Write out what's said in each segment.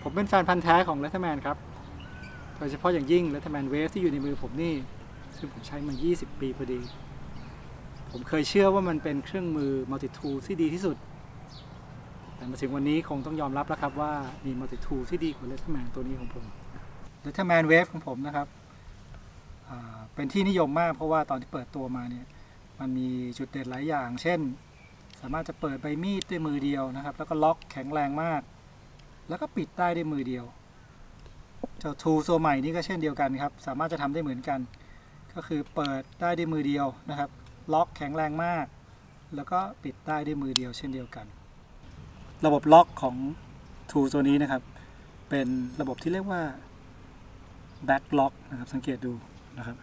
ผมเป็นแฟนพันธ์แท้ของ Leatherman ครับโดยเฉพาะอย่างยิ่ง Leatherman Wave ที่อยู่ในมือผมนี่ซึ่งผมใช้มา 20 ปีพอดีผมเคยเชื่อว่ามันเป็นเครื่องมือ Multi Tool ที่ดีที่สุดแต่มาถึงวันนี้คงต้องยอมรับแล้วครับว่ามี Multi Tool ที่ดีกว่า Leatherman ตัวนี้ของผม Leatherman Wave ของผมนะครับเป็นที่นิยมมากเพราะว่าตอนที่เปิดตัวมาเนี่ยมันมีจุดเด่นหลายอย่างเช่นสามารถจะเปิดใบมีดด้วยมือเดียวนะครับแล้วก็ล็อกแข็งแรงมากแล้วก็ปิดได้ด้วยมือเดียวเจ้าทูตัวใหม่นี้ก็เช่นเดียวกันครับสามารถจะทำได้เหมือนกันก็คือเปิดได้ด้วยมือเดียวนะครับล็อกแข็งแรงมากแล้วก็ปิดได้ด้วยมือเดียวเช่นเดียวกันระบบล็อกของทูตัวนี้นะครับเป็นระบบที่เรียกว่า back lock นะครับสังเกตดูนะครับ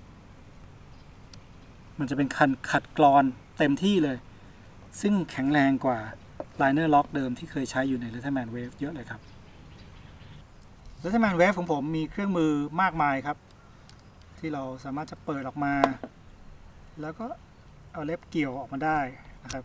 มันจะเป็นคันขัดกรอนเต็มที่เลยซึ่งแข็งแรงกว่า Liner Lock เดิมที่เคยใช้อยู่ใน Leatherman Wave เยอะเลยครับ Leatherman Wave ของผมมีเครื่องมือมากมายครับที่เราสามารถจะเปิดออกมาแล้วก็เอาเล็บเกี่ยวออกมาได้นะครับ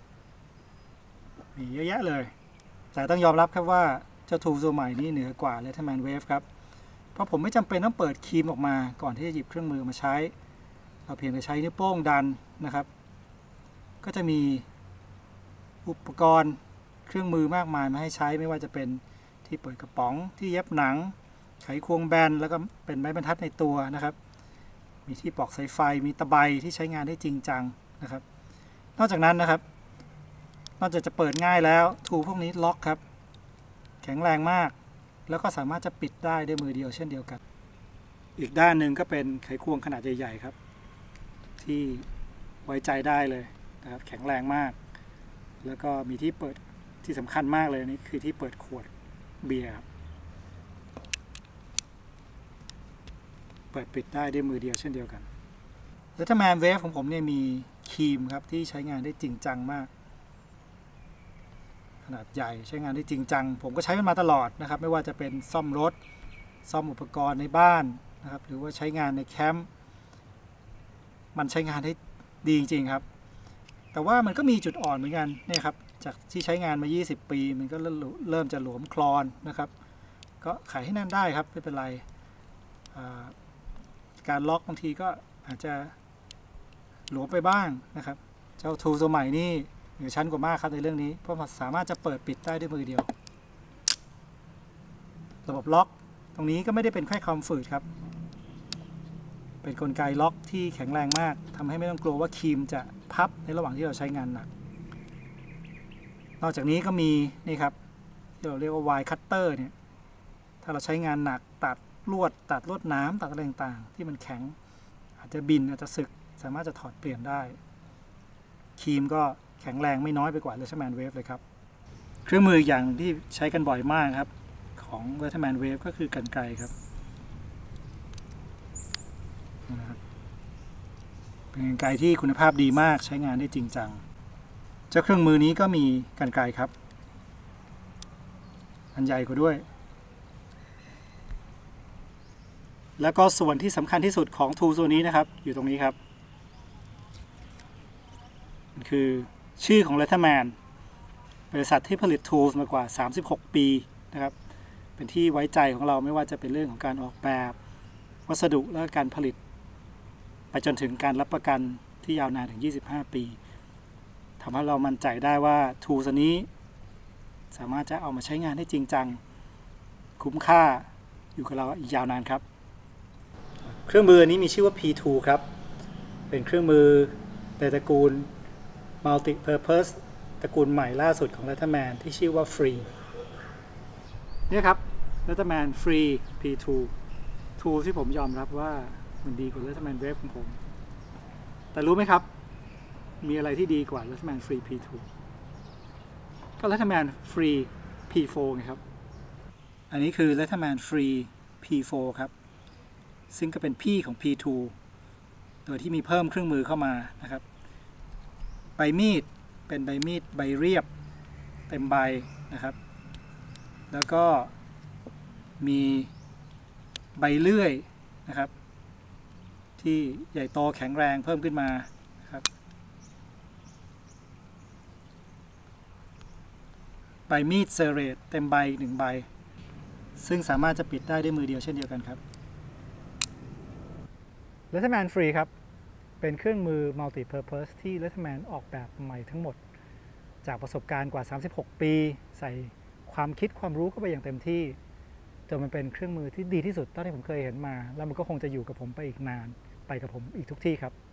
มีเยอะแยะเลยแต่ต้องยอมรับครับว่าเจ้าทูตัวใหม่นี้เหนือกว่า Leatherman Wave ครับเพราะผมไม่จำเป็นต้องเปิดครีมออกมาก่อนที่จะหยิบเครื่องมือมาใช้เราเพียงแต่ใช้นิ้วโป้งดันนะครับก็จะมีอุปกรณ์เครื่องมือมากมายมาให้ใช้ไม่ว่าจะเป็นที่เปิดกระป๋องที่เย็บหนังไขควงแบนแล้วก็เป็นไม้บรรทัดในตัวนะครับมีที่ปลอกสายไฟมีตะไบที่ใช้งานได้จริงจังนะครับนอกจากนั้นนะครับนอกจากจะเปิดง่ายแล้วทูพวกนี้ล็อกครับแข็งแรงมากแล้วก็สามารถจะปิดได้ด้วยมือเดียวเช่นเดียวกันอีกด้านหนึ่งก็เป็นไขควงขนาดใหญ่ๆครับที่ไว้ใจได้เลยนะครับแข็งแรงมากแล้วก็มีที่เปิดที่สำคัญมากเลยนี่คือที่เปิดขวดเบียร์ครับเปิดปิดได้ด้วยมือเดียวเช่นเดียวกัน Leatherman Wave ของผมเนี่ยมีครีมครับที่ใช้งานได้จริงจังมากขนาดใหญ่ใช้งานได้จริงจังผมก็ใช้มันมาตลอดนะครับไม่ว่าจะเป็นซ่อมรถซ่อมอุปกรณ์ในบ้านนะครับหรือว่าใช้งานในแคมป์มันใช้งานได้ดีจริงๆครับแต่ว่ามันก็มีจุดอ่อนเหมือนกันเนี่ยครับจากที่ใช้งานมา20 ปีมันก็เริ่มจะหลวมคลอนนะครับก็ไขให้แน่นได้ครับไม่เป็นไรการล็อกบางทีก็อาจจะหลวมไปบ้างนะครับเจ้าทูตัวใหม่นี่เหนือชั้นกว่ามากครับในเรื่องนี้เพราะมันสามารถจะเปิดปิดได้ด้วยมือเดียวระบบล็อกตรงนี้ก็ไม่ได้เป็นแค่ความฝืดครับเป็นกลไกล็อกที่แข็งแรงมากทำให้ไม่ต้องกลัวว่าครีมจะพับในระหว่างที่เราใช้งานหนักนอกจากนี้ก็มีนี่ครับที่เราเรียกว่า wire cutter เนี่ยถ้าเราใช้งานหนักตัดลวดน้ำตัดอะไรต่างๆที่มันแข็งอาจจะบินอาจจะสึกสามารถจะถอดเปลี่ยนได้ครีมก็แข็งแรงไม่น้อยไปกว่า Leatherman Wave เลยครับเครื่องมืออย่างที่ใช้กันบ่อยมากครับของ Leatherman Wave ก็คือกรรไกรครับนะครับเป็นกรรไกรที่คุณภาพดีมากใช้งานได้จริงจังเจ้าเครื่องมือนี้ก็มีกรรไกรครับอันใหญ่กว่าด้วยแล้วก็ส่วนที่สำคัญที่สุดของทูตัวนี้นะครับอยู่ตรงนี้ครับมันคือชื่อของ Leatherman บริษัทที่ผลิตทูลมากว่า36 ปีนะครับเป็นที่ไว้ใจของเราไม่ว่าจะเป็นเรื่องของการออกแบบวัสดุและการผลิตไปจนถึงการรับประกันที่ยาวนานถึง25 ปีทำให้เรามั่นใจได้ว่าทูตัวนี้สามารถจะเอามาใช้งานได้จริงจังคุ้มค่าอยู่กับเราอีกยาวนานครับเครื่องมือนี้มีชื่อว่า P2 ครับเป็นเครื่องมือในตระกูล Multi Purpose ตระกูลใหม่ล่าสุดของ Leatherman ที่ชื่อว่า Free เนี่ยครับ Leatherman Free P2 ทูที่ผมยอมรับว่ามันดีกว่า Leatherman Wave ของผมแต่รู้ไหมครับมีอะไรที่ดีกว่า Leatherman Free P2 ก็ Leatherman Free P4 ไงครับอันนี้คือ Leatherman Free P4 ครับซึ่งก็เป็นพี่ของ P2 โดยที่มีเพิ่มเครื่องมือเข้ามานะครับใบมีดเป็นใบมีดใบเรียบเต็มใบนะครับแล้วก็มีใบเลื่อยนะครับที่ใหญ่โตแข็งแรงเพิ่มขึ้นมาครับใบมีดเซเรตเต็มใบ1 ใบซึ่งสามารถจะปิดได้ด้วยมือเดียวเช่นเดียวกันครับ Letterman Free ครับเป็นเครื่องมือ Multi-Purpose ที่ Letterman ออกแบบใหม่ทั้งหมดจากประสบการณ์กว่า 36 ปีใส่ความคิดความรู้เข้าไปอย่างเต็มที่จนมันเป็นเครื่องมือที่ดีที่สุดเท่าที่ผมเคยเห็นมาแล้วมันก็คงจะอยู่กับผมไปอีกนานไปกับผมอีกทุกที่ครับ